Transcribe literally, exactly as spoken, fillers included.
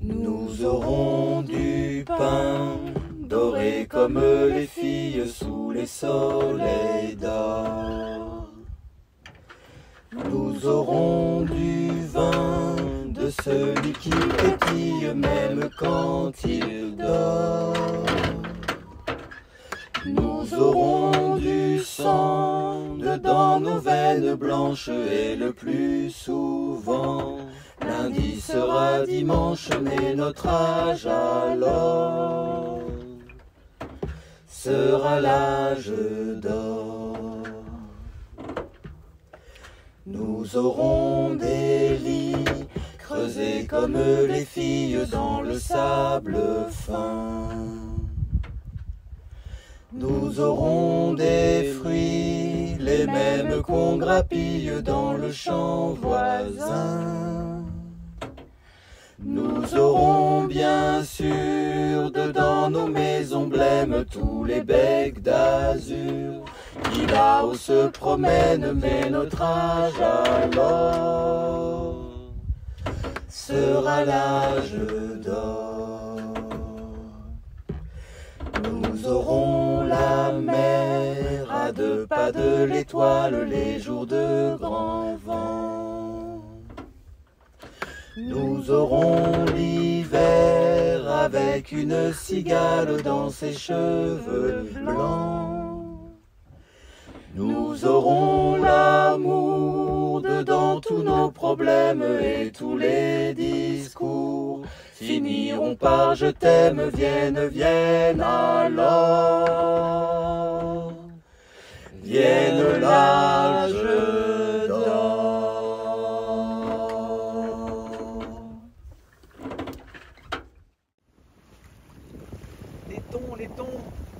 Nous aurons du pain doré comme les filles sous les soleils d'or. Nous aurons du vin de celui qui pétille même quand il dort. Nous aurons du sang dedans nos veines blanches et le plus souvent lundi sera dimanche, mais notre âge alors sera l'âge d'or. Nous aurons des lits creusés comme les filles dans le sable fin. Nous aurons des fruits, les mêmes qu'on grappille dans le champ voisin. Nous aurons bien sûr dedans nos maisons blêmes tous les becs d'azur qui là-haut se promènent, mais notre âge alors sera l'âge d'or. Nous aurons la mer à deux pas de l'étoile les jours de grand vent. Nous aurons l'hiver avec une cigale dans ses cheveux blancs. Nous aurons l'amour dedans tous nos problèmes et tous les discours finiront par je t'aime, vienne, vienne alors, vienne l'âge d'or. Les tons, les tons.